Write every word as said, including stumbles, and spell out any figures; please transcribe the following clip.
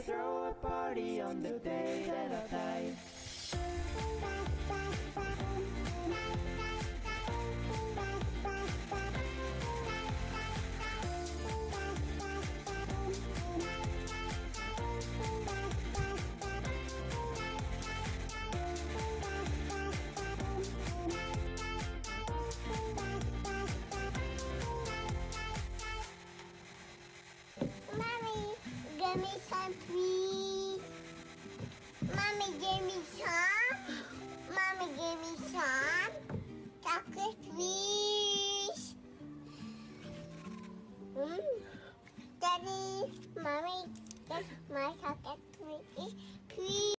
to throw a party on the day that I die. Mommy, give me some, please. Mommy, give me some. Mommy, give me some. Chocolate, please. Mm. Daddy, Mommy, that's my chocolate, please. Please.